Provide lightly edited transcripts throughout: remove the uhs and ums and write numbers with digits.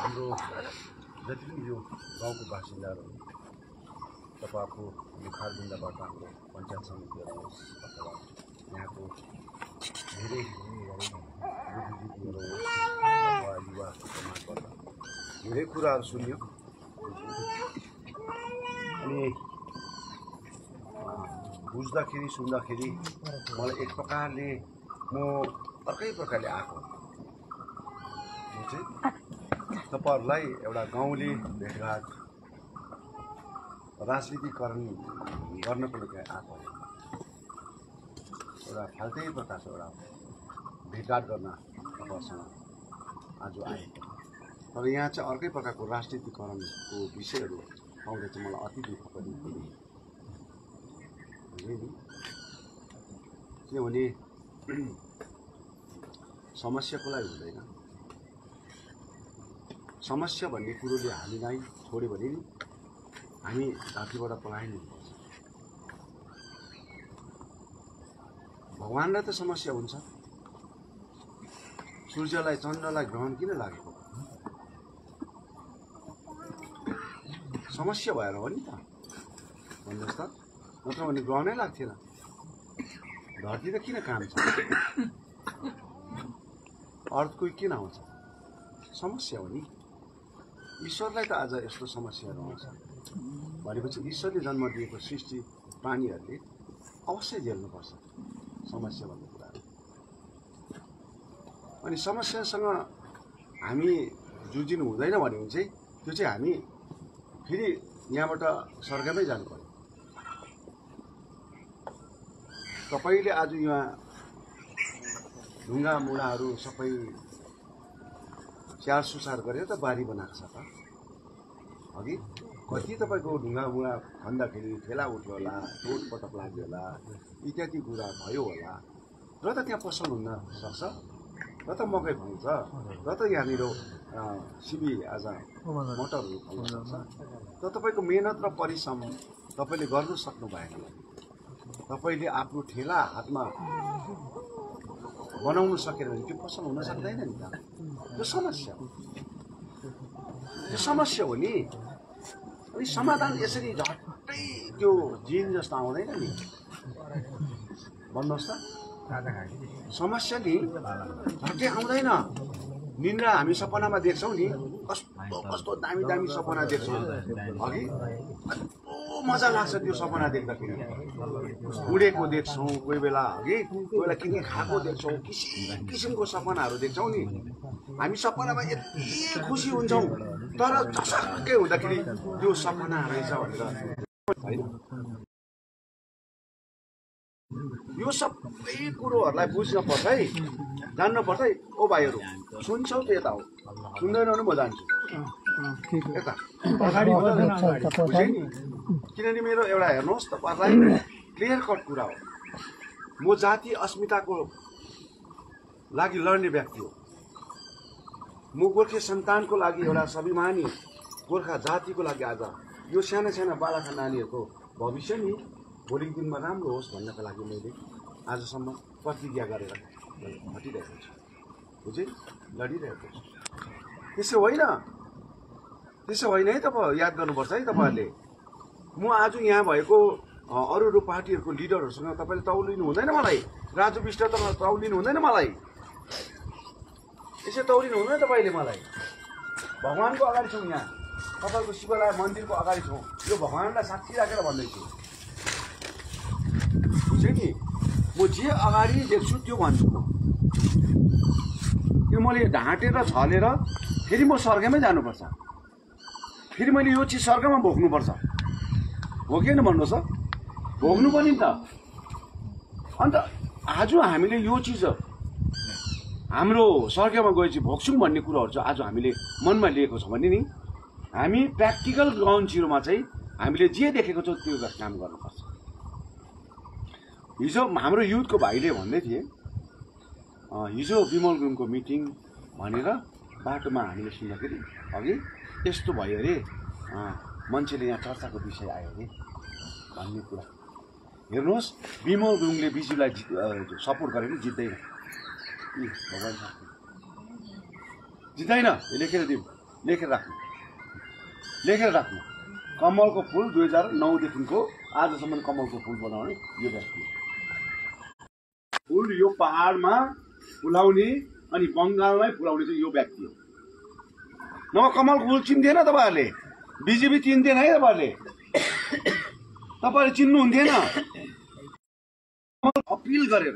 हाम्रो जति पनि यो गाउँको बासिन्दाहरू तपाईँको यो खारबिन्दाबाट हाम्रो पञ्चायत समितिहरू होस् अथवा यहाँको धेरै बुद्धिजीवीहरू होस् अथवा युवा समाजबाट धेरै कुराहरू सुन्यो। अनि बुझ्दाखेरि सुन्दाखेरि मलाई एक प्रकारले म अर्कै प्रकारले आएको चाहिँ तपाईहरुलाई एउटा गाउँले भेटघाट राजनीतिकरण गर्नको लागि आएको एउटा फाल्टै प्रकारको एउटा भेटघाट गर्न तपाईँसँग आज आए। तर यहाँ चाहिँ अर्कै प्रकारको राजनीतिकरणको विषयहरू आउँदा चाहिँ मलाई अति दुःख पनि थियो। किनभने समस्याको लागि हुँदैन, समस्या भन्ने कुरोले हामीलाई छोड्यो भने नि हामी धरतीबाट पलायन हुनुपर्छ। भगवानलाई त समस्या हुन्छ, सूर्यलाई चन्द्रलाई ग्रहण किन लागेको समस्या भएर हो नि त भन्नुहोस् त, नत्र भने ग्रहणै लाग्थेन। धरती त किन काम छ, अर्थको किन आउँछ, समस्या हो नि। ईश्वरलाई त आज यस्तो समस्याहरू आउँछ भनेपछि ईश्वरले जन्म दिएको सृष्टि प्राणीहरूले अवश्य झेल्नुपर्छ समस्या भन्ने कुराहरू। अनि समस्यासँग हामी जुझिनु हुँदैन भन्यो भने चाहिँ त्यो चाहिँ हामी फेरि यहाँबाट स्वर्गमै जानु पर्यो। तपाईले आज यहाँ ढुङ्गा मुढाहरू सबै स्याहार सुसार गरेर त बारी बनाएको छ त। अघि कति तपाईँको ढुङ्गा मुढा खन्दाखेरि ठेला उठ्यो होला, चोटपटक लाग्यो होला, इत्यादि कुरा भयो होला, र त त्यहाँ पसल हुन सक्छ, र त मकै फल्छ, र त यहाँनिर सिबी आज मटरहरू फल्न सक्छ। र तपाईँको मेहनत र परिश्रम तपाईँले गर्नु सक्नु भएन, तपाईँले आफ्नो ठेला हातमा बनाउनु सकेन भने त्यो पसल हुन सक्दैन नि त। त्यो समस्या हो, त्यो समस्या हो नि। अनि समाधान यसरी झट्टै त्यो जिन जस्तो आउँदैन नि, भन्नुहोस् त। समस्या नि झट्टै आउँदैन। निन्द्रा हामी सपनामा देख्छौँ नि, कस्तो कस्तो दामी दामी सपना देख्छौँ अघि, मजा लाग्छ त्यो सपना देख्दाखेरि। उडेको देख्छौँ कोही बेला, अघि कोही बेला के खाएको देख्छौँ, किसिम किसिमको सपनाहरू देख्छौँ नि। हामी सपनामा यति खुसी हुन्छौँ, तर झसक्कै हुँदाखेरि त्यो सपना रहेछ भनेर होइन। यो सबै कुरोहरूलाई बुझ्न पर्छ है, जान्न पर्छ है। ओ भाइहरू सुन्छौ त यता हो, सुन्दैनौ भने म जान्छु यता अगाडि। किनभने मेरो एउटा हेर्नुहोस् तपाईँहरूलाई क्लियर कट कुरा हो, म जाति अस्मिताको लागि लड्ने व्यक्ति हो। म गोर्खे सन्तानको लागि, एउटा स्वाभिमानी गोर्खा जातिको लागि आज यो साना साना बालका नानीहरूको भविष्य नि भोलिको दिनमा राम्रो होस् भन्नका लागि मैले आजसम्म प्रतिज्ञा गरेर हटिरहेको छु, बुझे, लडिरहेको छु। त्यसो होइन, त्यसो होइन है। तपाईँ याद गर्नुपर्छ है तपाईँहरूले। म आज यहाँ भएको अरू अरू पार्टीहरूको लिडरहरूसँग तपाईँले तौलिनु हुँदैन मलाई, राजु विष्ट त तौलिनु हुँदैन मलाई, यसो तौलिनु हुँदैन तपाईँले मलाई। भगवानको अगाडि छौँ यहाँ, तपाईँको शिवलाय मन्दिरको अगाडि छौँ, यो भगवानलाई साक्षी राखेर भन्दैछु, बुझ्यो नि। म जे अगाडि देख्छु त्यो भन्छु। त्यो मैले ढाँटेर छलेर फेरि म स्वर्गमै जानुपर्छ, फेरि मैले यो चिज स्वर्गमा भोग्नुपर्छ, हो कि होइन भन्नुहोस् त, भोग्नु पनि त। अन्त आज हामीले यो चिज हाम्रो स्वर्गमा गएपछि भोग्छौँ भन्ने कुरोहरू चाहिँ आज हामीले मनमा लिएको छौँ भने नि हामी प्र्याक्टिकल ग्राउन्ड जिरोमा चाहिँ हामीले जे देखेको छौँ त्यो काम गर्नुपर्छ। हिजो हाम्रो युथको भाइले भन्दै थिए, हिजो विमल गुरुङको मिटिङ भनेर बाटोमा हामीले सुन्दाखेरि अघि यस्तो भयो अरे, मान्छेले यहाँ चर्चाको विषय आयो अरे भन्ने कुरा। हेर्नुहोस्, विमल गुरुङले बिजुलाई सपोर्ट गरेर जित्दैन, भगवान् जित्दैन, लेखेर दिउँ। लेखेर राख्नु। कमलको फुल 2009 देखिको आजसम्म कमलको फुल बनाउने यो व्यक्ति। फुल यो पहाडमा फुलाउने अनि बङ्गालमै फुलाउने चाहिँ यो व्यक्ति हो। नभए कमलको फुल चिन्थेन तपाईँहरूले, बिजेपी चिन्थेन है तपाईँहरूले, चिन्नुहुन्थेन। अपिल गरेर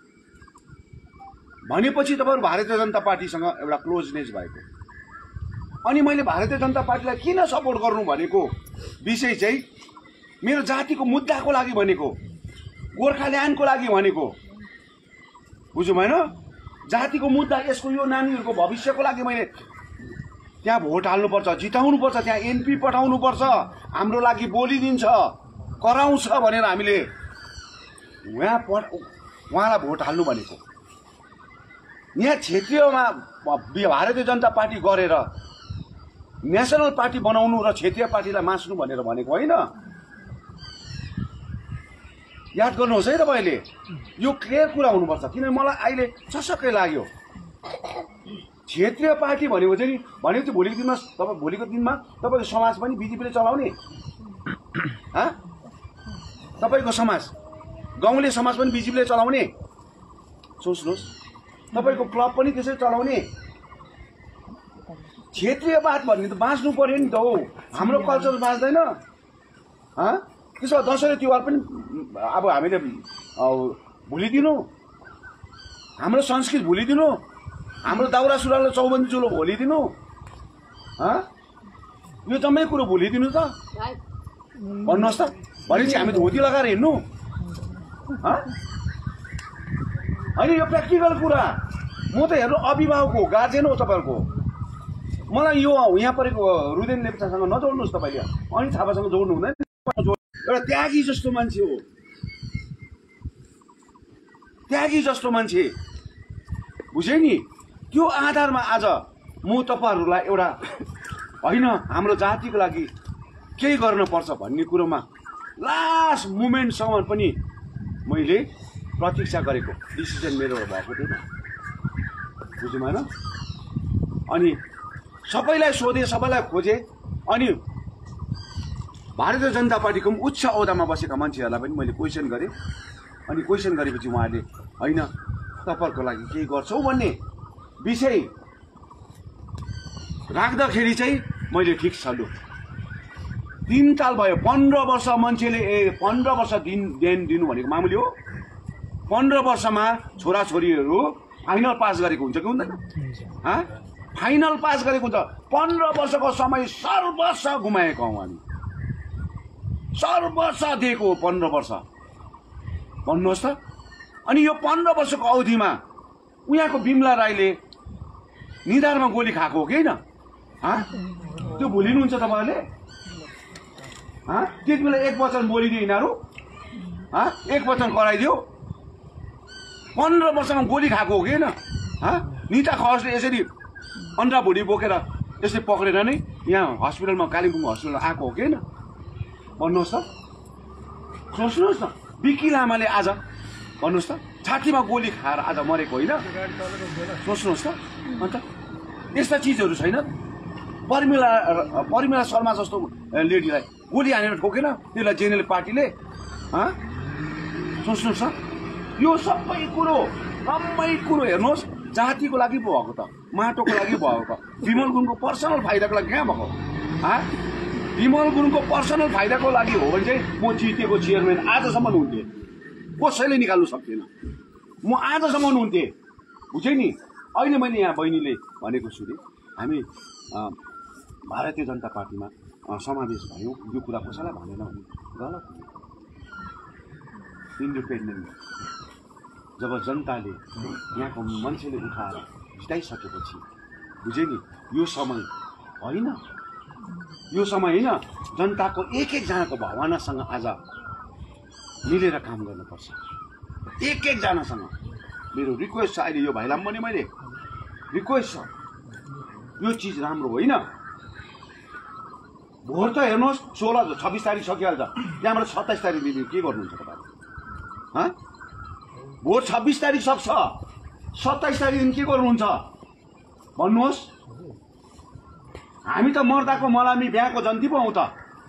भनेपछि तपाईँहरू भारतीय जनता पार्टीसँग एउटा क्लोजनेस भएको। अनि मैले भारतीय जनता पार्टीलाई किन सपोर्ट गर्नु भनेको विषय चाहिँ मेरो जातिको मुद्दाको लागि भनेको, गोर्खाल्यान्डको लागि भनेको, बुझ्नु भएन? जातिको मुद्दा, यसको यो नानीहरूको भविष्यको लागि मैले त्यहाँ भोट हाल्नुपर्छ, जिताउनुपर्छ, त्यहाँ एमपी पठाउनुपर्छ, हाम्रो लागि बोलिदिन्छ, कराउँछ भनेर हामीले उहाँलाई भोट हाल्नु भनेको। यहाँ क्षेत्रीयमा भारतीय जनता पार्टी गरेर नेसनल पार्टी बनाउनु र क्षेत्रीय पार्टीलाई मास्नु भनेर भनेको होइन। याद गर्नुहोस् है तपाईँले, यो क्लियर कुरा हुनुपर्छ। किनभने मलाई अहिले चसक्कै लाग्यो क्षेत्रीय पार्टी भनेको चाहिँ भनेको भोलिको दिनमा भोलिको दिनमा तपाईँको समाज पनि बिजेपीले चलाउने, तपाईँको समाज गाउँले समाज पनि बिजेपीले चलाउने। सोच्नुहोस्, तपाईँको क्लब पनि त्यसै चलाउने। क्षेत्रीयवाद भन्ने त बाँच्नु पर्यो नि त हो। हाम्रो कल्चर बाँच्दैन। त्यसो भए दसैँ तिहार पनि अब हामीले भुलिदिनु, हाम्रो संस्कृति भुलिदिनु, हाम्रो दाउरा सुरुवाल चौबन्दी चुलो भुलिदिनु, यो जम्मै कुरो भुलिदिनु त भन्नुहोस् त। भनेपछि हामी धोती लगाएर हिँड्नु होइन? यो प्र्याक्टिकल कुरा। म त हेर्नु अभिभावक हो, गार्जेन हो तपाईँहरूको। मलाई यो यहाँ परेको रुदेन लेप्चासँग नजोड्नुहोस् तपाईँले, अनि थापासँग जोड्नु हुँदैन। एउटा त्यागी जस्तो मान्छे हो, त्यागी जस्तो मान्छे, बुझे नि? त्यो आधारमा आज म तपाईँहरूलाई एउटा होइन हाम्रो जातिको लागि केही गर्नुपर्छ भन्ने कुरोमा लास्ट मोमेन्टसम्म पनि मैले प्रतीक्षा गरेको डिसिजन मेरो भएको थिएन, बुझ्नु भएन? अनि सबैलाई सोधेँ, सबैलाई खोजेँ, अनि भारतीय जनता पार्टीको उच्च औदामा बसेका मान्छेहरूलाई पनि मैले क्वेसन गरेँ। अनि क्वेसन गरेपछि उहाँले होइन तपाईँहरूको लागि केही गर्छौ भन्ने विषय राख्दाखेरि चाहिँ मैले ठिक छ लु 3 साल भयो। 15 वर्ष मान्छेले 15 वर्ष देन दिनु भनेको मामुली हो। 15 वर्षमा छोराछोरीहरू फाइनल पास गरेको हुन्छ कि हुँदैन? फाइनल पास गरेको हुन्छ। 15 वर्षको समय सर्वस्व गुमाएको हौँ हामी, सर्वस्व दिएको 15 वर्ष भन्नुहोस् त। अनि यो 15 वर्षको अवधिमा उहाँको बिमला राईले निधारमा गोली खाएको हो कि होइन? त्यो भुलिनुहुन्छ तपाईँहरूले? त्यति बेला एक वचन बोलिदियो यिनीहरू, एक वचन कराइदियो। 15 वर्षमा गोली खाएको हो कि होइन? निता खवासले यसरी अन्डा भुडी बोकेर यसरी पक्रेर नै यहाँ हस्पिटलमा, कालिम्पोङ हस्पिटलमा आएको हो कि होइन? भन्नुहोस् त, सोच्नुहोस् न। बिकी लामाले आज भन्नुहोस् त छातीमा गोली खाएर आज मरेको होइन? सोच्नुहोस् त। अन्त यस्ता चिजहरू छैन? परिमला शर्मा जस्तो लेडीलाई गोली हानेर ठोकेन त्यसलाई जेएनएल पार्टीले? सोच्नुहोस् त। यो सबै कुरो हेर्नुहोस् जातिको लागि पो भएको त, माटोको लागि भएको त। विमल गुरुङको पर्सनल फाइदाको लागि कहाँ भएको? विमल गुरुङको पर्सनल फाइदाको लागि हो भने चाहिँ म जितेको चेयरम्यान आजसम्म हुन्थेँ, कसैले निकाल्नु सक्थेन। म आजसम्म हुन्थेँ, बुझेँ नि? अहिले मैले यहाँ बहिनीले भनेको सुने हामी भारतीय जनता पार्टीमा समावेश भयौँ, यो कुरा कसैलाई भनेन भने गलत हो। इन्डिपेन्डेन्ट जब जनताले यहाँको मान्छेले उठाएर जिताइसकेपछि, बुझे नि? यो समय होइन, यो समय होइन। जनताको एक एकजनाको भावनासँग आज मिलेर काम गर्नुपर्छ, एक एकजनासँग। मेरो रिक्वेस्ट छ अहिले यो भाइलाई पनि मैले रिक्वेस्ट छ, यो चिज राम्रो होइन। भोट त हेर्नुहोस् 26 तारिक सकिहाल्छ, त्यहाँबाट 27 तारिक दिन के गर्नुहुन्छ तपाईँले? भोट 26 तारिक सक्छ, 27 तारिक दिन के गर्नुहुन्छ भन्नुहोस्? हामी त मर्दाको मलामी बिहाको जन्ती पो हौ त।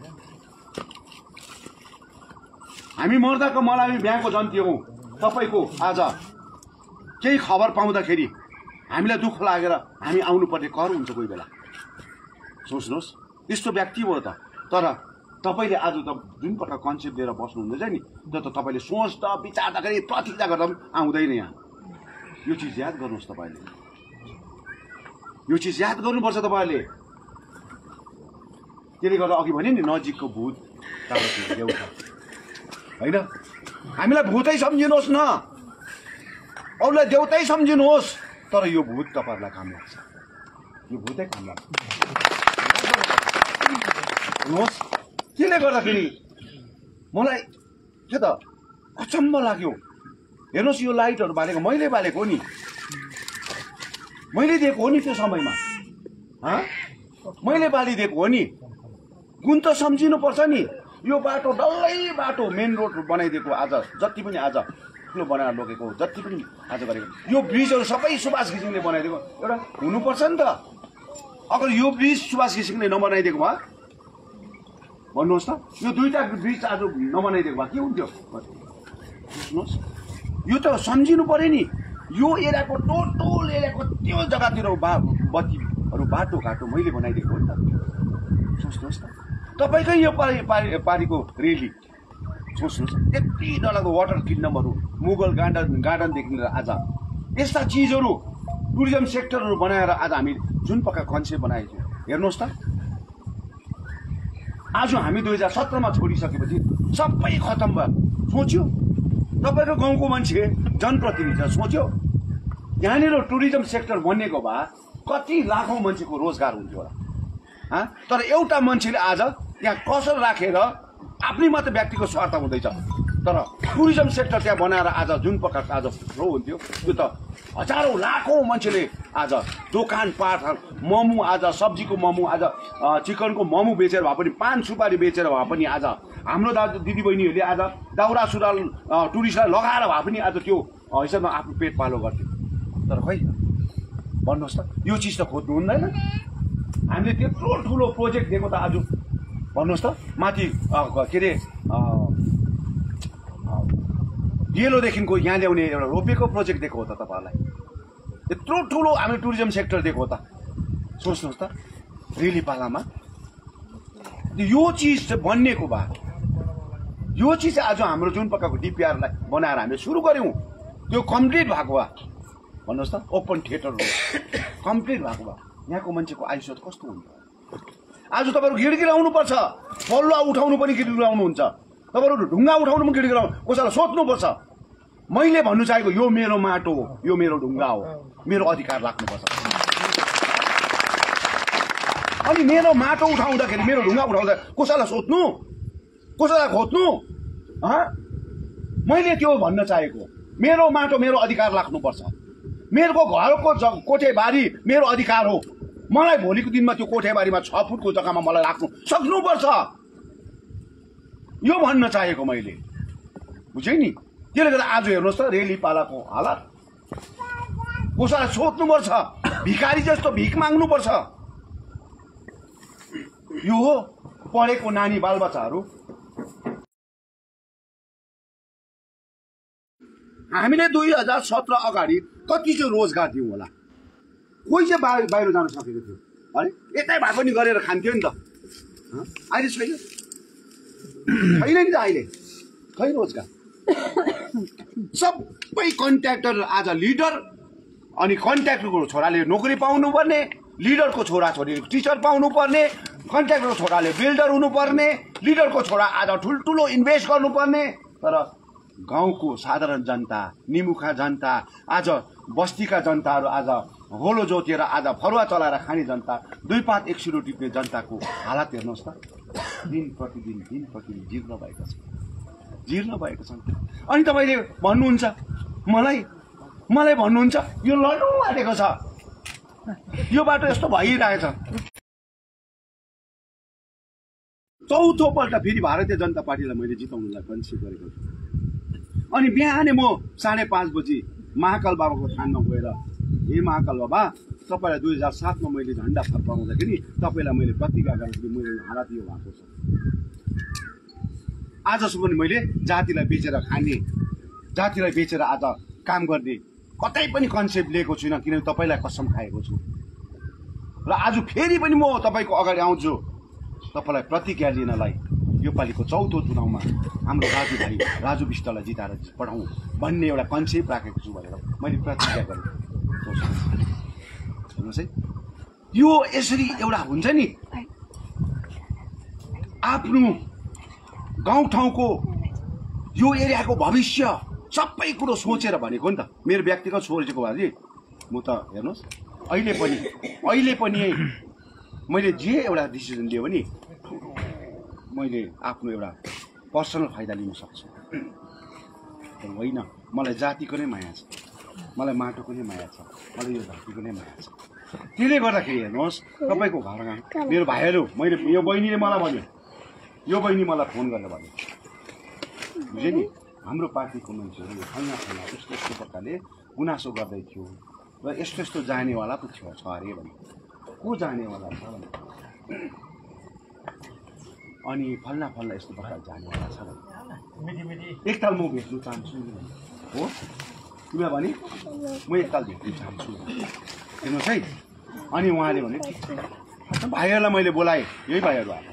हामी मर्दाको मलामी बिहाको जन्ती हौ। तपाईँको आज केही खबर पाउँदाखेरि हामीलाई दुःख लागेर हामी आउनुपर्ने कर हुन्छ कोही बेला। सोच्नुहोस् यस्तो व्यक्ति हो त। तर तपाईँले आज त जुन प्रकार कन्सेप्ट लिएर बस्नुहुँदैछ नि त्यो त तपाईँले सोच्दा विचार्दाखेरि प्रतिज्ञा गर्दा पनि आउँदैन यहाँ। यो चिज याद गर्नुहोस् तपाईँले, यो चिज याद गर्नुपर्छ तपाईँले। त्यसले गर्दा अघि भने नि नजिकको भूत टाढोतिर देउता होइन। हामीलाई भूतै सम्झिनुहोस् न, अरूलाई देउतै सम्झिनुहोस्, तर यो भूत तपाईँहरूलाई काम लाग्छ, यो भूतै काम लाग्छ। हेर्नुहोस् त्यसले गर्दाखेरि मलाई के त अचम्म लाग्यो। हेर्नुहोस् यो लाइटहरू बालेको मैले बालेको हो नि, मैले दिएको हो नि त्यो समयमा, मैले बालिदिएको हो नि। गुण त सम्झिनुपर्छ नि। यो बाटो डल्लै बाटो मेन रोड बनाइदिएको आज जति पनि आज ठुलो बनाएर लगेको जति पनि आज गरेको यो ब्रिजहरू सबै सुभाष घिसिङले बनाइदिएको एउटा हुनुपर्छ नि त। अगर यो ब्रिज सुभाष घिसिङले नबनाइदिएको भए भन्नुहोस् त, यो दुईवटा ब्रिज आज नबनाइदिएको भए के हुन्थ्यो? बुझ्नुहोस् यो त सम्झिनु पर्यो नि। यो एरियाको टोटल एरियाको त्यो जग्गातिर बत्तीहरू बाटोघाटो मैले बनाइदिएको हो नि त। सोच्नुहोस् त तपाईँकै यो पारीको रेली सोच्नुहोस्, यति डरलाग्दो वाटर किन्डमहरू मुगल गार्डनदेखि लिएर आज यस्ता चिजहरू टुरिज्म सेक्टरहरू बनाएर आज हामी जुन प्रकार कन्सेप्ट बनाएको थियौँ हेर्नुहोस् त। आज हामी 2017मा छोडिसकेपछि सबै खतम भयो। सोच्यो तपाईँको गाउँको मान्छे जनप्रतिनिधि सोच्यो यहाँनिर टुरिज्म सेक्टर बनिएको भए कति लाखौँ मान्छेको रोजगार हुन्थ्यो होला। तर एउटा मान्छेले आज यहाँ कसर राखेर आफ्नै मात्र व्यक्तिको स्वार्थ हुँदैछ, तर टुरिज्म सेक्टर त्यहाँ बनाएर आज जुन प्रकार आज फ्लो हुन्थ्यो त्यो त हजारौँ लाखौँ मान्छेले आज दोकानपाट मोमो आज सब्जीको मोमो आज चिकनको मोमो बेचेर भए पनि पान सुपारी बेचेर भए पनि आज हाम्रो दाजु दिदीबहिनीहरूले आज दाउरा सुरुवाल टुरिस्टलाई लगाएर भए पनि आज त्यो हिसाबमा आफ्नो पेट पालो गर्थ्यो। तर खै भन्नुहोस् त यो चिज त खोज्नु हुँदैन। हामीले त्यत्रो ठुलो प्रोजेक्ट दिएको त आज भन्नुहोस् त माथि के अरे डेलोदेखिको यहाँ ल्याउने एउटा रोपेको प्रोजेक्ट दिएको हो त तपाईँहरूलाई। यत्रो ठुलो हामीले टुरिज्म सेक्टर दिएको हो त। सोच्नुहोस् त रेलीपालामा यो चिज चाहिँ बनिएको भए यो चिज आज हाम्रो जुन प्रकारको डिपिआरलाई बनाएर हामीले सुरु गऱ्यौँ त्यो कम्प्लिट भएको भए भन्नुहोस् त ओपन थिएटर कम्प्लिट भएको भए यहाँको मान्छेको आयुष्य कस्तो हुन्छ? आज तपाईँहरू गिडगिडाउनुपर्छ, पल्वा उठाउनु पनि गिडगिडाउनुहुन्छ, तपाईँहरू ढुङ्गा उठाउनु पनि गिडगिडाउनु, कसैलाई सोध्नुपर्छ। मैले भन्नु चाहेको यो मेरो माटो हो, यो मेरो ढुङ्गा हो, मेरो अधिकार लाग्नुपर्छ। अनि मेरो माटो उठाउँदाखेरि मेरो ढुङ्गा उठाउँदा कसैलाई सोध्नु, कसैलाई खोज्नु? मैले त्यो भन्न चाहेको मेरो माटो मेरो अधिकार लाग्नुपर्छ। मेरो घरको कोठेबारी मेरो अधिकार हो। मलाई भोलिको दिनमा त्यो कोठेबारीमा 6 फुटको जग्गामा मलाई राख्नु सक्नुपर्छ, यो भन्न चाहेको मैले। बुझेँ नि? त्यसले गर्दा आज हेर्नुहोस् त रेलीपालाको हालत। कसैलाई सोध्नुपर्छ, भिखारी जस्तो भिख माग्नुपर्छ। यो हो पढेको नानी बालबच्चाहरू। हामीले 2017 अगाडि कति चाहिँ रोजगार दिउँ होला? कोही चाहिँ बाहिर जान सकेको थियो है, यतै भए पनि गरेर खान्थ्यो नि त। अहिले छैन, छैन नि त अहिले, खै रोजगार। सबै कन्ट्र्याक्टर आज लिडर, अनि कन्ट्र्याक्टरको छोराले नोकरी पाउनुपर्ने, लिडरको छोराछोरी टिचर पाउनुपर्ने, कन्ट्र्याक्टरको छोराले बिल्डर हुनुपर्ने, लिडरको छोरा आज ठुल्ठुलो इन्भेस्ट गर्नुपर्ने। तर गाउँको साधारण जनता, निमुखा जनता, आज बस्तीका जनताहरू आज होलो जोतेर आज फरुवा चलाएर खाने जनता, 2 पात 1 सिरो टिप्ने जनताको हालत हेर्नुहोस् त। दिन प्रतिदिन जीर्ण भएको छ, जीर्ण भएको छ। अनि तपाईँले भन्नुहुन्छ मलाई भन्नुहुन्छ यो लड्नु आँटेको छ, यो बाटो यस्तो भइरहेछ। चौथोपल्ट फेरि भारतीय जनता पार्टीलाई मैले जिताउनुलाई कन्सिड गरेको छु। अनि बिहानै म 5:30 बजी महाकाल बाबाको थानमा गएर हे महाकाल बाबा तपाईँलाई 2007 मा मैले झन्डा फर्काउँदाखेरि तपाईँलाई मैले प्रतिज्ञा गर्दाखेरि मैले हालत यो भएको छ। आजसम्म मैले जातिलाई बेचेर खाने, जातिलाई बेचेर आज काम गर्ने कतै पनि कन्सेप्ट लिएको छुइनँ, किनभने तपाईँलाई कसम खाएको छु। र आज फेरि पनि म तपाईँको अगाडि आउँछु तपाईँलाई प्रतिज्ञा लिनलाई। यो पालिको चौथो चुनावमा हाम्रो दाजुभाइ राजु विष्टलाई जिताएर पठाउँ भन्ने एउटा कन्सेप्ट राखेको छु भनेर मैले प्रतिज्ञा गरेँ। हेर्नुहोस् है, यो यसरी एउटा हुन्छ नि, आफ्नो गाउँठाउँको यो एरियाको भविष्य सबै कुरो सोचेर भनेको नि त। मेरो व्यक्तिगत सोचेको भए म त हेर्नुहोस् अहिले पनि मैले जे एउटा डिसिजन लियो भने मैले आफ्नो एउटा पर्सनल फाइदा लिन सक्छु। तर होइन, मलाई जातिको नै माया छ, मलाई माटोको नै माया छ, मलाई यो धरतीको नै माया छ। त्यसले गर्दाखेरि हेर्नुहोस्, तपाईँको घरमा मेरो भाइहरू, मैले यो बहिनीले मलाई भन्यो, यो बहिनी मलाई फोन गरेर भन्यो, बुझ्यो नि, हाम्रो पार्टीको मान्छेहरू फल्ना यस्तो यस्तो प्रकारले गुनासो गर्दै थियो र यस्तो यस्तो जानेवाला पो छ अरे भन्यो। को जानेवाला छ भने अनि फल्ना यस्तो प्रकार जानेवाला छ भने एकताल म भेट्नु चाहन्छु हो, तिमीलाई भने म एकताल भेट्नु चाहन्छु, हेर्नुहोस् है। अनि उहाँले भने भाइहरूलाई मैले बोलाएँ, यही भाइहरू आएर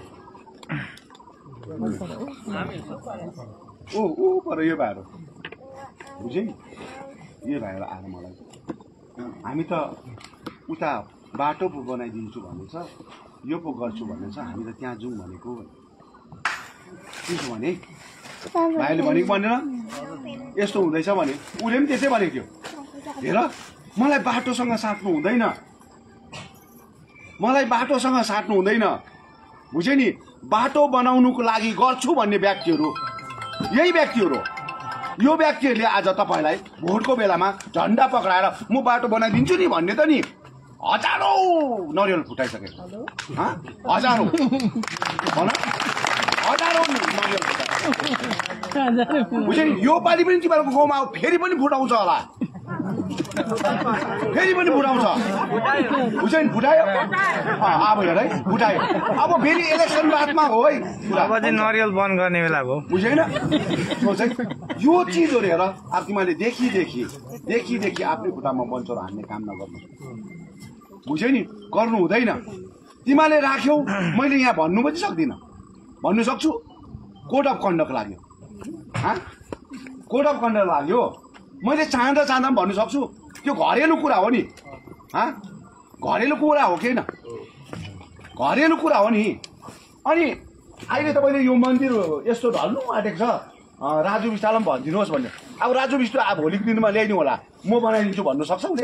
ओ पर यो भाइहरू बुझ्यो नि, यो भाइहरू आएर मलाई हामी त उता बाटो पो बनाइदिन्छु भन्ने छ, यो पो गर्छु भन्ने छ, हामी त त्यहाँ जाउँ भनेको। त्यसो भने भाइले भनेको भनेर यस्तो हुँदैछ भने उसले पनि त्यसै भनेको थियो। हेर, मलाई बाटोसँग साट्नु हुँदैन, मलाई बाटोसँग साट्नु हुँदैन, बुझ्यो नि। बाटो बनाउनुको लागि गर्छु भन्ने व्यक्तिहरू यही व्यक्तिहरू हो। यो व्यक्तिहरूले आज तपाईँलाई भोटको बेलामा झन्डा पक्राएर म बाटो बनाइदिन्छु नि भन्ने त नि हजारौँ नरिवल फुटाइसकेको, हजारौँ भन, हजारौँ नरिवल फुटाइ, बुझ्यो नि। यो पालि पनि तिमीहरूको गाउँमा फेरि पनि फुटाउँछ होला, फेरि पनि फुटाउँछ, बुझ्यो नि। फुटायो अब हेर है, फुटायो। अब फेरि इलेक्सन बादमा हो है, नरिवल बन्द गर्ने बेला हो, बुझेन। सोच है, यो चिजहरू हेर, अब तिमीले देखि आफ्नै खुट्टामा बन्छौर हान्ने काम नगर्नु, बुझ्यो नि, गर्नु हुँदैन। तिमीले राख्यौ, मैले यहाँ भन्नु पनि सक्दिनँ, भन्नु सक्छु कोड अफ कन्डक्ट लाग्यो, कोड अफ कन्डक्ट लाग्यो, मैले चाहँदा पनि भन्नु सक्छु। त्यो घरेलु कुरा हो नि, घरेलु कुरा हो कि होइन, घरेलु कुरा हो नि। अनि अहिले तपाईँले यो मन्दिर यस्तो ढल्नु आँटेको छ, राजु विष्टलाई पनि भनिदिनुहोस् भन्यो। अब राजु विष्ट अब भोलिको दिनमा ल्याइदिनु होला, म बनाइदिन्छु भन्नु सक्छ उसले?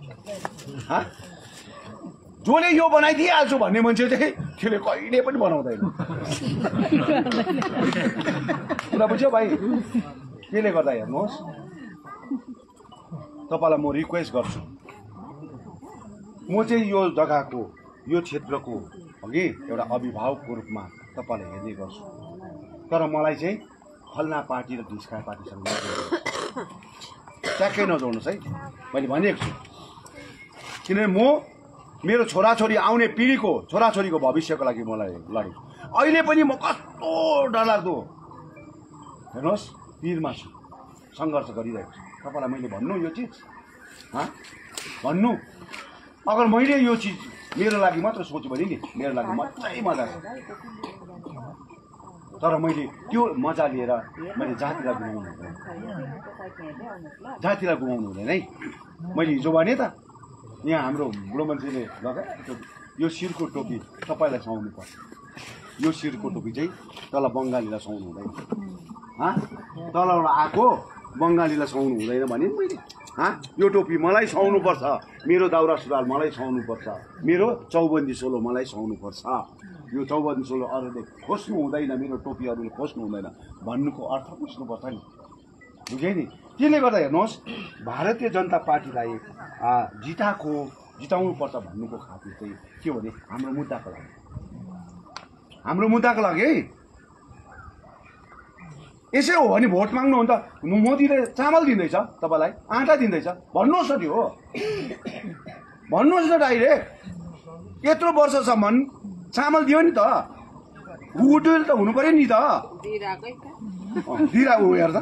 जसले यो बनाइदिइहाल्छु भन्ने मान्छे चाहिँ त्यसले कहिले पनि बनाउँदैन। कुरा बुझ्यो भाइ? त्यसले गर्दा हेर्नुहोस्, तपाईँलाई म रिक्वेस्ट गर्छु, म चाहिँ यो जग्गाको, यो क्षेत्रको अघि एउटा अभिभावकको रूपमा तपाईँलाई हेर्ने गर्छु। तर मलाई चाहिँ फल्ना पार्टी र ढिस्का पार्टीसँग ट्याक्कै नजोड्नुहोस् है, मैले भनेको छु। किनभने म मेरो छोराछोरी, आउने पिँढीको छोराछोरीको भविष्यको लागि मलाई लडेँ। अहिले पनि म कस्तो डरलाग्दो, हेर्नुहोस्, पिरमा छु, सङ्घर्ष गरिरहेको छु। तपाईँलाई मैले भन्नु यो चिज, भन्नु, अगर मैले यो चिज मेरो लागि मात्र सोच्यो भने नि मेरो लागि मजै मजा छ। तर मैले त्यो मजा लिएर मैले जातिलाई गुमाउनु हुँदैन, जातिलाई गुमाउनु हुँदैन है। मैले हिजो भने त यहाँ हाम्रो बुढो मान्छेले लगाएको यो शिरको टोपी तपाईँलाई सुहाउनु पर्छ, यो शिरको टोपी चाहिँ तल बङ्गालीलाई सुहाउनु हुँदैन, तलबाट आएको बङ्गालीलाई सुहाउनु हुँदैन भने मैले यो टोपी मलाई सुहाउनुपर्छ, मेरो दाउरा सुरुवाल मलाई सुहाउनुपर्छ, मेरो चौबन्दी सोलो मलाई सुहाउनुपर्छ। यो चौबन्दी सोलो अरूले खोज्नु हुँदैन, मेरो टोपी अरूले खोज्नु हुँदैन भन्नुको अर्थ बुझ्नुपर्छ नि, बुझ्यो नि। त्यसले गर्दा हेर्नुहोस्, भारतीय जनता पार्टीलाई जिताउनुपर्छ भन्नुको खातिर चाहिँ के भने हाम्रो मुद्दाको लागि, हाम्रो मुद्दाको लागि है। यसै हो भने भोट माग्नु हो भने त मोदीले चामल दिँदैछ, तपाईँलाई आँटा दिँदैछ भन्नुहोस् न, त्यो हो भन्नुहोस् न डाइरेक्ट यत्रो वर्षसम्म चामल दियो नि त गुडविल त हुनु पर्यो नि त दिइरहेको हो हेर त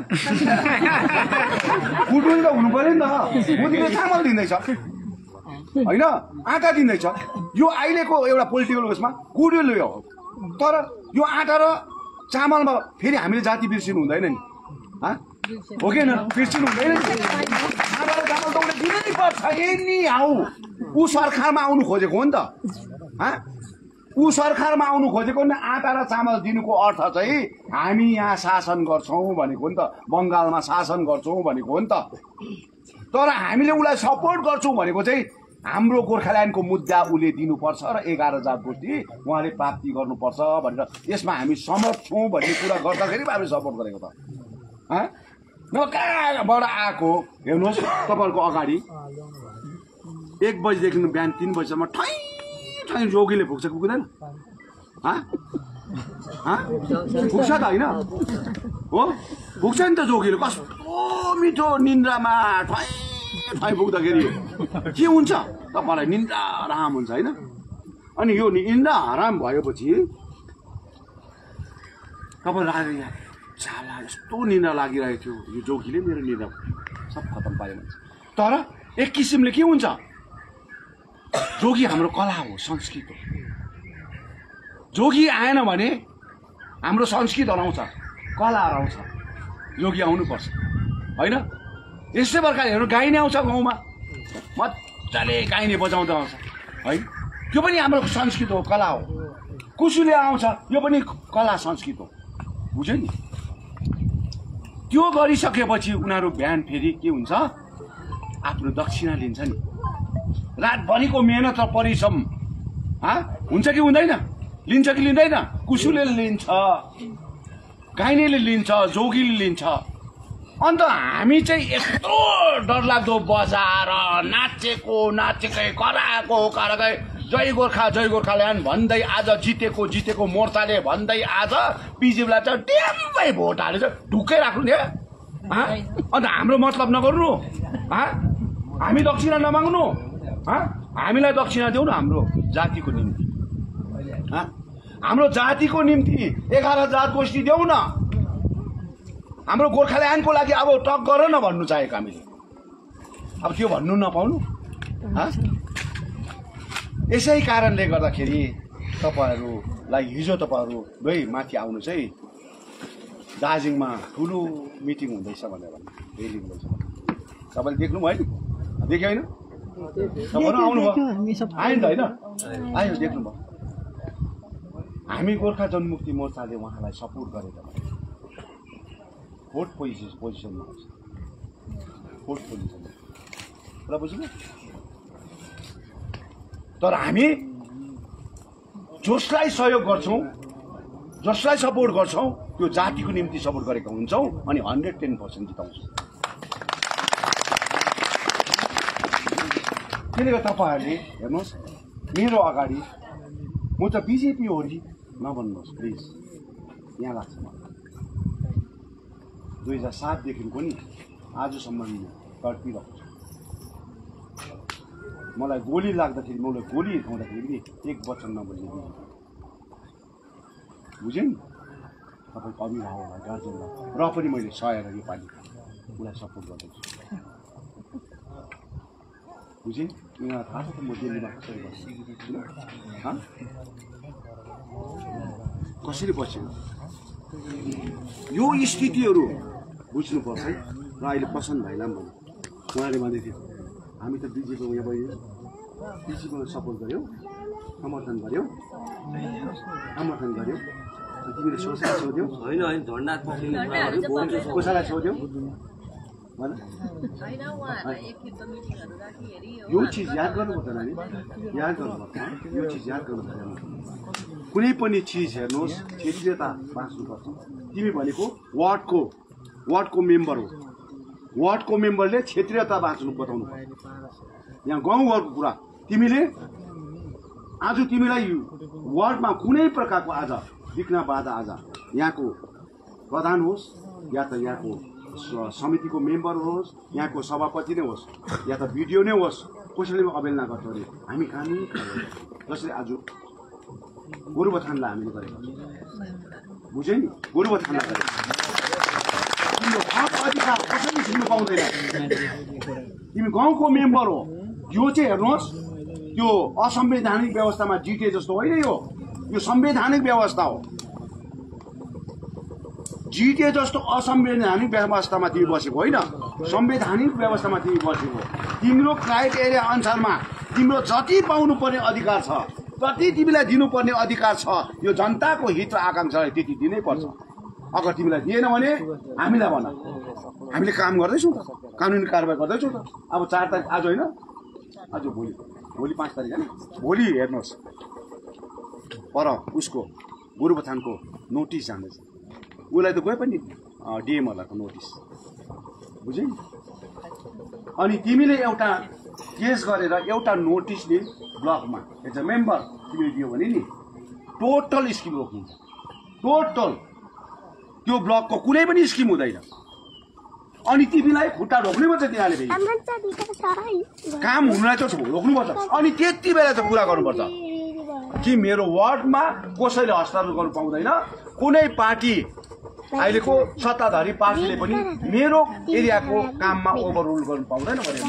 गुडविल त हुनु पर्यो नि त मोदीले चामल दिँदैछ होइन आँटा दिँदैछ यो अहिलेको एउटा पोलिटिकल उसमा गुडविल हो तर यो आँटा र चामलमा फेरि हामीले जाति बिर्सिनु हुँदैन नि हो कि बिर्सिनु हुँदैन नि आँटा र चामल त उसले दिनै पर्छ एनी हाउ ऊ सरकारमा आउनु खोजेको हो नि त ऊ सरकारमा आउनु खोजेको नि आँटा र चामल दिनुको अर्थ चाहिँ हामी यहाँ शासन गर्छौँ भनेको नि त बङ्गालमा शासन गर्छौँ भनेको हो नि त तर हामीले उसलाई सपोर्ट गर्छौँ भनेको चाहिँ हाम्रो गोर्खाल्यान्डको मुद्दा उसले दिनुपर्छ र 11 जात गोष्ठी उहाँले प्राप्ति गर्नुपर्छ भनेर यसमा हामी सहमत छौँ भन्ने कुरा गर्दाखेरि हामीले सपोर्ट गरेको त न कहाँबाट आएको हेर्नुहोस् तपाईँहरूको अगाडि 1 बजीदेखि बिहान 3 बजीसम्म ठै जोगीले पुग्छ पुग्दैन पुग्छ त होइन हो पुग्छ नि त जोगीले कस्तो मिठो निन्द्रामा ठै पुग्दाखेरि के हुन्छ तपाईँलाई निन्द्रा आराम हुन्छ होइन अनि यो निन्द्रा आराम भएपछि तपाईँ लाग्यो यहाँ छाला यस्तो निन्द्रा लागिरहेको थियो यो जोगीले मेरो निन्द्रा सब खतम पाऱ्यो भन्छ तर एक किसिमले के हुन्छ जोगी हाम्रो कला हो संस्कृत हो जोगी आएन भने हाम्रो संस्कृत हराउँछ कला हराउँछ जोगी आउनुपर्छ होइन यस्तै प्रकारहरू गाइने आउँछ गाउँमा मजाले गाइने बजाउँदा आउँछ है त्यो पनि हाम्रो संस्कृत हो कला हो कुसुले आउँछ यो पनि कला संस्कृत हो बुझ्यो नि त्यो गरिसकेपछि उनीहरू बिहान फेरि के हुन्छ आफ्नो दक्षिणा लिन्छ नि रातभरिको मेहनत र परिश्रम हुन्छ कि हुँदैन लिन्छ कि लिँदैन कुसुले लिन्छ गाइनेले लिन्छ जोगीले लिन्छ अन्त हामी चाहिँ यस्तो डरलाग्दो बजाएर नाचेकै कराएको जय गोर्खाल्यान्ड भन्दै आज जितेको मोर्चाले भन्दै आज बिजेपीलाई चाहिँ ट्याम्मै भोट हालेर ढुक्कै राख्नु नि अन्त हाम्रो मतलब नगर्नु हामी दक्षिणा नमाग्नु हामीलाई दक्षिणा देऊ न हाम्रो जातिको निम्ति हाम्रो जातिको निम्ति 11 जात गोष्ठी देऊ न हाम्रो गोर्खाल्यान्डको लागि अब टक गर न भन्नु चाहेको हामीले अब त्यो भन्नु नपाउनु यसै कारणले गर्दाखेरि तपाईहरूलाई हिजो तपाईहरू दुवै माथि आउनु चाहिँ दार्जिलिङमा ठुलो मिटिङ हुँदैछ भनेर रेली हुँदैछ तपाईँले देख्नु भयो नि देख्यो होइन तपाईँहरू आउनुभयो आयो नि त होइन आयो देख्नुभयो हामी गोर्खा जनमुक्ति मोर्चाले उहाँलाई सपोर्ट गरेर फोर्थ पोजिसनमा आउँछ फोर्थ पोजिसनमा र बुझ्नु तर हामी जसलाई सहयोग गर्छौँ जसलाई सपोर्ट गर्छौँ त्यो जातिको निम्ति सपोर्ट गरेका हुन्छौँ अनि 110% जिताउँछौँ त्यसले गर्दा तपाईँहरूले हेर्नुहोस् मेरो अगाडि म त बिजेपी हो रि नभन्नुहोस् प्लिज यहाँ लाग्छ मलाई 2007 देखिको नि आजसम्म तडपिरहेको छु मलाई गोली लाग्दाखेरि मलाई गोली हिर्काउँदाखेरि पनि एक वचन नबोल्ने बुझ्यो नि तपाईँको अभिभावकलाई गार्जेनलाई र पनि मैले सहेर योपालि उसलाई सपोर्ट गर्दैछु बुझेँ यिनीहरूलाई थाहा छ त म दिल्लीमा कसरी बस्छु कसरी बसेको यो स्थितिहरू बुझ्नुपर्छ है र अहिले पसन्द भाइलाई पनि भन्नु उहाँले भन्दै थियो हामी त बिजेपीको यहाँ भयो बिजेपीलाई सपोर्ट गऱ्यौ समर्थन गऱ्यौ तिमीले सोचाइ सोध्यौ होइन कसैलाई सोध्यौ यो चिज याद गर्नुपर्छ नानी याद गर्नुपर्छ यो चिज याद गर्नुपर्छ कुनै पनि चिज हेर्नुहोस् क्षेत्रीयता बाँच्नुपर्छ तिमी भनेको वार्डको मेम्बर हो वार्डको मेम्बरले क्षेत्रीयता बाँच्नु बताउनु पर्छ यहाँ गाउँघरको कुरा तिमीले आज तिमीलाई वार्डमा कुनै प्रकारको आज विघ्न बाधा आज यहाँको प्रधान होस् या त यहाँको समितिको मेम्बर होस् यहाँको सभापति नै होस् या त बिडिओ नै होस् कसैले अवहेलना गर्छ भने हामी कानुनी जसरी आज गोरुबथानलाई हामीले गरेको बुझ्यो नि गोरुबथानलाई गरेको तिम्रो हक अधिकार कसैले छिन्नु पाउँदैन तिमी गाउँको मेम्बर हो यो चाहिँ हेर्नुहोस् त्यो असंवैधानिक व्यवस्थामा जिते जस्तो होइन यो संवैधानिक व्यवस्था हो जिते जस्तो असंवैधानिक व्यवस्थामा तिमी बसेको होइन संवैधानिक व्यवस्थामा तिमी बसेको तिम्रो क्राइटेरिया अनुसारमा तिम्रो जति पाउनुपर्ने अधिकार छ जति तिमीलाई दिनुपर्ने अधिकार छ यो जनताको हित र आकांक्षालाई त्यति दिनै पर्छ अगर तिमीलाई दिएन भने हामीलाई भन हामीले काम गर्दैछौँ त कानुनी कारबाही गर्दैछौँ त अब 4 तारिक आज होइन आज भोलि 5 तारिक होइन भोलि हेर्नुहोस् पर उसको गोरुबथानको नोटिस जाँदैछ उसलाई त गए पनि डिएमहरूलाई नोटिस बुझ्यौ नि अनि तिमीले एउटा केस गरेर एउटा नोटिसले ब्लकमा एज अ मेम्बर तिमीले दियो भने नि टोटल स्किम रोकिन्छ टोटल त्यो ब्लकको कुनै पनि स्किम हुँदैन अनि तिमीलाई खुट्टा रोक्नुपर्छ तिनीहरूले काम हुनुलाई त रोक्नुपर्छ अनि त्यति बेला चाहिँ कुरा गर्नुपर्छ कि मेरो वार्डमा कसैले हस्ताक्षर गर्नु पाउँदैन कुनै पार्टी अहिलेको सत्ताधारी पार्टीले पनि मेरो एरियाको काममा ओभररुल गर्नु पाउँदैन भनेर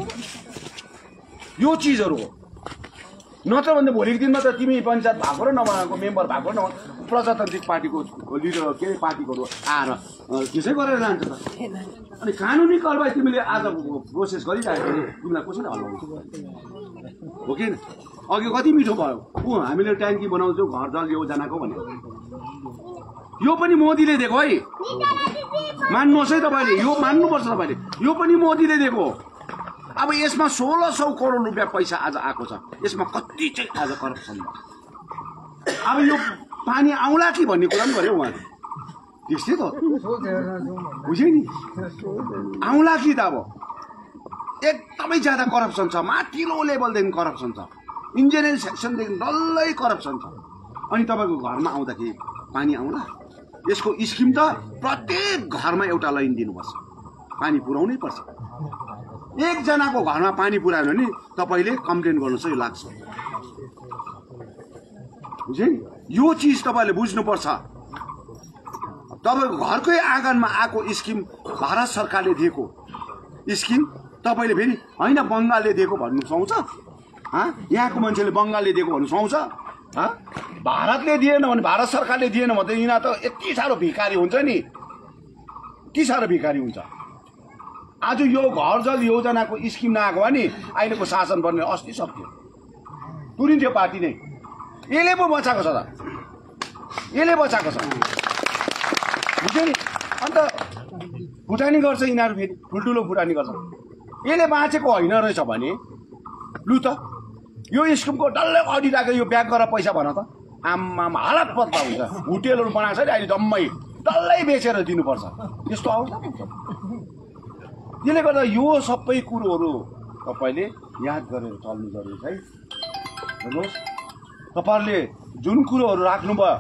यो चिजहरू हो नत्र भने भोलिको दिनमा त तिमी पञ्चायत भएको र नभएको मेम्बर भएको न प्रजातान्त्रिक पार्टीको लिडर के पार्टीको आएर त्यसै गरेर जान्छ त अनि कानुनी कारबाही तिमीले आज प्रोसेस गरिरहेको तिमीलाई कसैले हल्लाउँछ हो कि अघि कति मिठो भयो हामीले ट्याङ्की बनाउँछौँ घर जल योजनाको भनेर यो पनि मोदीले दिएको है मान्नुहोस् है तपाईँले यो मान्नुपर्छ तपाईँले यो पनि मोदीले दिएको अब यसमा 1600 करोड रुपियाँ पैसा आज आएको छ यसमा कति चाहिँ आज करप्सन भयो अब यो पानी आउला कि भन्ने कुरा पनि गर्यो उहाँले त्यस्तै त बुझ्यो नि आउला कि त अब एकदमै ज्यादा करप्सन छ माथिल्लो लेभलदेखि करप्सन छ इन्जिनियरिङ सेक्सनदेखि डल्लै करप्सन छ अनि तपाईँको घरमा आउँदाखेरि पानी आउला यसको स्किम त प्रत्येक घरमा एउटा लाइन दिनुपर्छ पानी पुर्याउनै पर्छ एकजनाको घरमा पानी पुर्याएन भने तपाईँले कम्प्लेन गर्नु चाहिँ लाग्छ बुझ्यो नि यो चिज तपाईँले बुझ्नुपर्छ तपाईँको घरकै आँगनमा आएको स्किम भारत सरकारले दिएको स्किम तपाईँले फेरि होइन बङ्गालले दिएको भन्नु सुहाउँछ यहाँको मान्छेले बङ्गालले दिएको भन्नु सुहाउँछ भारतले दिएन भने भारत सरकारले दिएन भने त यिनीहरू त यति साह्रो भिखारी हुन्छ नि यति साह्रो भिखारी हुन्छ आज यो घर जल योजनाको स्किम नआएको भने अहिलेको शासन बन्ने अस्ति सक्यो तुरिन्थ्यो पार्टी नै यसले पो बचाएको छ त यसले बचाएको छ बुझ्यो नि अन्त फुटानी गर्छ यिनीहरू फेरि ठुल्ठुलो फुटानी गर्छ यसले बाँचेको होइन रहेछ भने लु त यो स्किमको डल्लै अडिट आएको यो ब्याक गरेर पैसा भन त आम्मामा हालत पत्ता हुन्छ होटेलहरू बनाएको छ नि अहिले जम्मै डल्लै बेचेर दिनुपर्छ यस्तो अवस्था हुन्छ त्यसले गर्दा यो सबै कुरोहरू तपाईँले याद गरेर चल्नु जरुरी छ है हेर्नुहोस् तपाईँहरूले जुन कुरोहरू राख्नुभयो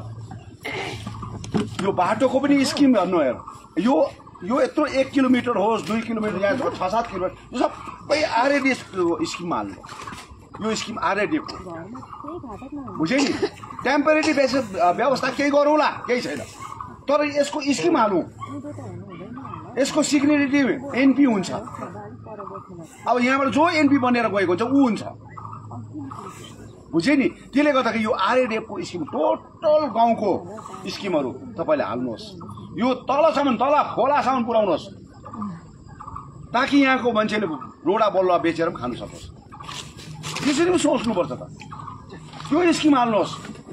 यो बाटोको पनि स्किम हेर्नु हेर यो यत्रो 1 किलोमिटर होस् 2 किलोमिटर या 6-7 किलोमिटर यो सबै आरएडी स्किममा हाल्नु यो स्किम आरएडी बुझ्यो नि टेम्परेरी बेसिस व्यवस्था केही गरौँला केही छैन तर यसको स्किम हालौँ यसको सिग्नेचर एनपी हुन्छ अब यहाँबाट जो एनपी बनेर गएको हुन्छ ऊ हुन्छ बुझ्यो नि त्यसले गर्दाखेरि यो आरएडीएफको स्किम टोटल गाउँको स्किमहरू तपाईँले हाल्नुहोस् यो तलसम्म तल खोलासम्म पुर्याउनुहोस् ताकि यहाँको मान्छेले रोडा बल्ला बेचेर पनि खानु सकोस् त्यसरी पनि सोच्नुपर्छ त त्यो स्किम हाल्नुहोस्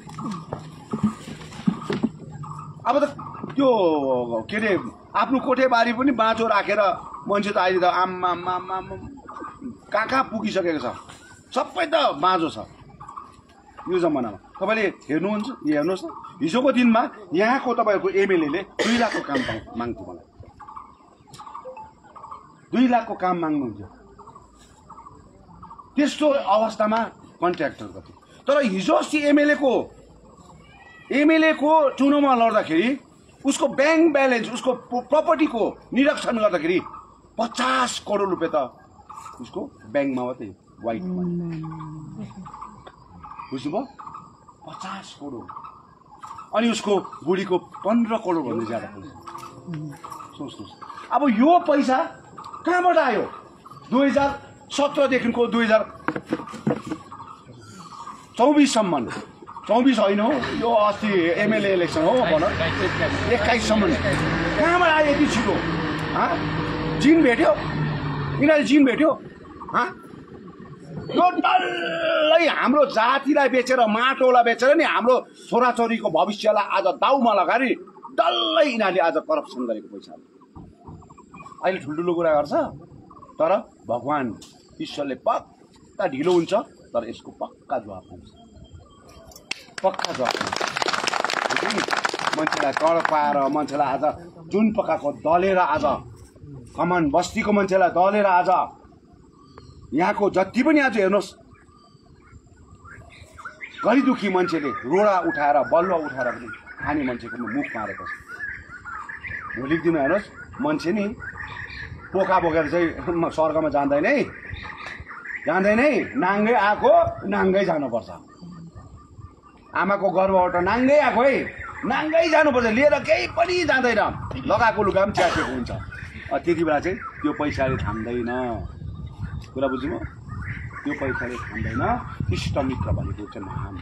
अब त त्यो के अरे आफ्नो कोठेबारी पनि बाँचो राखेर मान्छे त अहिले त आम्मा कहाँ कहाँ पुगिसकेको छ सबै त बाँझो छ यो जमानामा तपाईँले हेर्नुहुन्छ हेर्नुहोस् न हिजोको दिनमा यहाँको तपाईँहरूको एमएलएले 2 लाखको काम माग्थ्यो मलाई 2 लाखको काम माग्नुहुन्थ्यो त्यस्तो अवस्थामा कन्ट्र्याक्टर गर्थ्यो तर हिजो अस्ति एमएलए को चुनावमा लड्दाखेरि उसको ब्याङ्क ब्यालेन्स उसको प्रपर्टीको निरीक्षण गर्दाखेरि 50 करोड रुपियाँ त उसको ब्याङ्कमा मात्रै व्हाइट मनी बुझ्नुभयो 50 करोड अनि उसको बुढीको 15 करोड भन्दा ज्यादा पैसा सोच्नुहोस् अब यो पैसा कहाँबाट आयो 2017 देखिको 2024 सम्म 24 होइन हो यो अस्ति एमएलए इलेक्सन हो भन 21 सम्म कहाँबाट आयो यति छिटो जिन भेट्यो यिनीहरूले जिन भेट्यो यो डल्लै हाम्रो जातिलाई बेचेर माटोलाई बेचेर नि हाम्रो छोराछोरीको भविष्यलाई आज दाउमा लगाएर डल्लै यिनीहरूले आज करप्सन गरेको पैसा अहिले ठुल्ठुलो कुरा गर्छ तर भगवान् ईश्वरले पक्का ढिलो हुन्छ तर यसको पक्का जवाब आउँछ पक्का जवाब मान्छेलाई तडपाएर मान्छेलाई आज जुन पकाएको दलेर आज कमान बस्तीको मान्छेलाई दलेर आज यहाँको जति पनि आज हेर्नुहोस् गरिबदुखी मान्छेले रोडा उठाएर बलुवा उठाएर पनि खाने मान्छेको मुख मारेको छ भोलिको दिन हेर्नुहोस् मान्छे नि पोका बोकेर चाहिँ स्वर्गमा जाँदैन है नाङ्गै आएको नाङ्गै जानुपर्छ आमाको गर्भबाट नाङ्गै आएको है नाङ्गै जानुपर्छ लिएर केही पनि जाँदैन लगाएको लुगा पनि च्यासेको हुन्छ त्यति बेला चाहिँ त्यो पैसाले थाम्दैन कुरा बुझ्नुभयो त्यो पैसाले थाम्दैन इष्टमित्र भनेको चाहिँ महान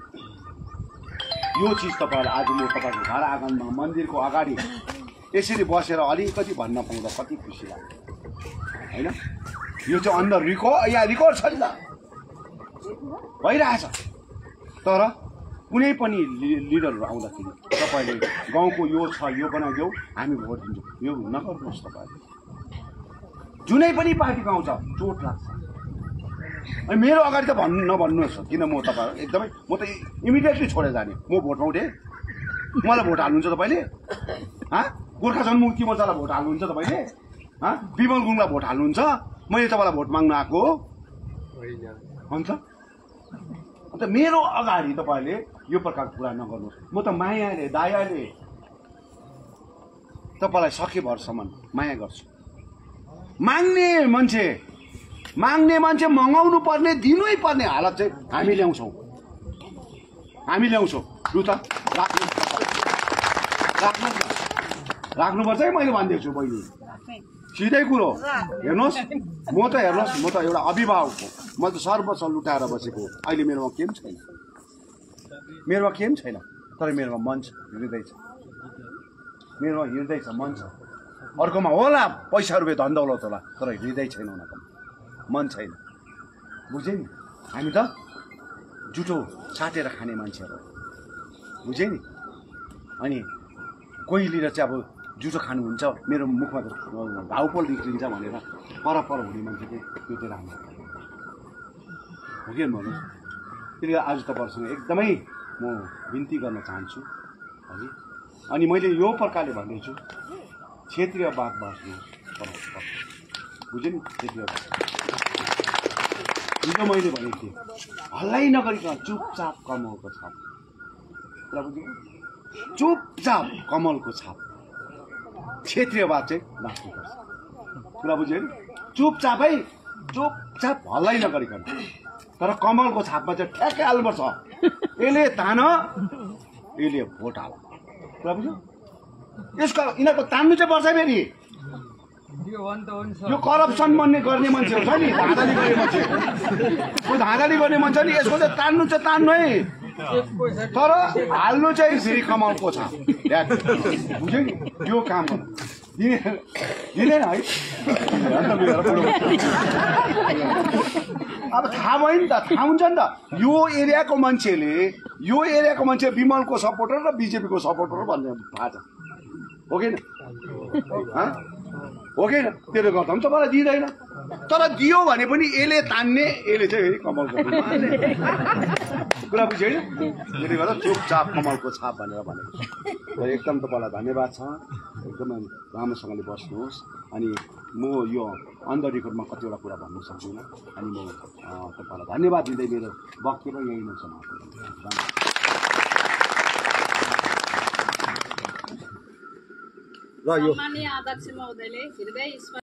यो चिज तपाईँहरू आज म तपाईँको घर आँगनमा मन्दिरको अगाडि यसरी बसेर अलिकति भन्न पाउँदा कति खुसी लाग्छ होइन यो चाहिँ अन्डर यहाँ रिकर्ड छ नि त भइरहेछ तर कुनै पनि लिडरहरू आउँदाखेरि तपाईँले गाउँको यो छ यो बनाइदेऊ हामी भोट दिन्छौँ यो नगर्नुहोस् तपाईँले जुनै पनि पार्टीको आउँछ चोट लाग्छ अनि मेरो अगाडि त नभन्नुहोस् किन म तपाईँहरू एकदमै म त इमिडिएटली छोडेर जाने म भोटमा उठेँ मलाई भोट हाल्नुहुन्छ तपाईँले गोर्खा जनमुक्ति मोर्चालाई भोट हाल्नुहुन्छ तपाईँले विमल गुरुङलाई भोट हाल्नुहुन्छ मैले तपाईँलाई भोट माग्न आएको हो अन्त मेरो अगाडि तपाईँले यो प्रकारको कुरा नगर्नुहोस् म त मायाले दयाले तपाईँलाई सकेभरसम्म माया गर्छु माग्ने मान्छे मगाउनु पर्ने दिनै पर्ने हालत चाहिँ हामी ल्याउँछौँ लु त राख्नुपर्छ है मैले भनिदिएको छु बहिनी सिधै कुरो हेर्नुहोस् म त एउटा अभिभावक हो म त सर्वस्व लुटाएर बसेको अहिले मेरोमा केही पनि छैन तर मेरोमा मन छ हृदय छ मेरोमा हृदय छ मन छ अर्कोमा होला पैसा रुपियाँ धन दौलत होला तर हृदय छैन उनीहरूको मन छैन बुझे नि हामी त जुठो साटेर खाने मान्छेहरू बुझे नि अनि कोही लिएर चाहिँ अब जुठो खानुहुन्छ मेरो मुखमा त घाउ पो निक्लिन्छ भनेर पर हुने मान्छे चाहिँ त्यो चाहिँ राम्रो हो कि भन्नु त्यसले आज तपाईँहरूसँग एकदमै म बिन्ती गर्न चाहन्छु है अनि मैले यो प्रकारले भन्दैछु क्षेत्रीयवाद बस्नुहोस् बुझ्यो नि क्षेत्रीयवाद हिजो मैले भनेको थिएँ हल्लै नगरिकन चुपचाप कमलको छाप कुरा बुझ्यो चुपचाप कमलको छाप क्षेत्रीयवाद चाहिँ बाँच्नुपर्छ कुरा बुझ्यो नि चुपचाप हल्लै नगरिकन तर कमलको छापमा चाहिँ ठ्याक्कै हाल्नुपर्छ यसले तान यसले भोट हाल कुरा बुझ्यो यसको यिनीहरूको तान्नु चाहिँ पर्छ फेरि यो करप्सन गर्ने मान्छे हुन्छ नि धाँधली गर्ने मान्छे नि यसको चाहिँ तान्नु है तर हाल्नु चाहिँ फेरि कमलको छ बुझ्यो नि यो काम गर्नु दिँदैन है अब थाहा भयो नि त थाहा हुन्छ नि त यो एरियाको मान्छे विमलको सपोर्टर र बिजेपीको सपोर्टर भन्ने थाहा छ हो कि त्यसले गर्दा पनि तपाईँलाई दिँदैन तर दियो भने पनि यसले तान्ने यसले चाहिँ फेरि कमलको कुरा बुझ्यो होइन त्यसले गर्दा चुपचाप कमलको छाप भनेर भनेको एकदम तपाईँलाई धन्यवाद छ एकदमै राम्रोसँगले बस्नुहोस् अनि म यो अन द रेकर्डमा कतिवटा कुरा भन्न सक्दिनँ अनि म तपाईँलाई धन्यवाद दिँदै मेरो वक्तव्य यही नै समाप्त र यो माननीय अध्यक्ष महोदयले हृदय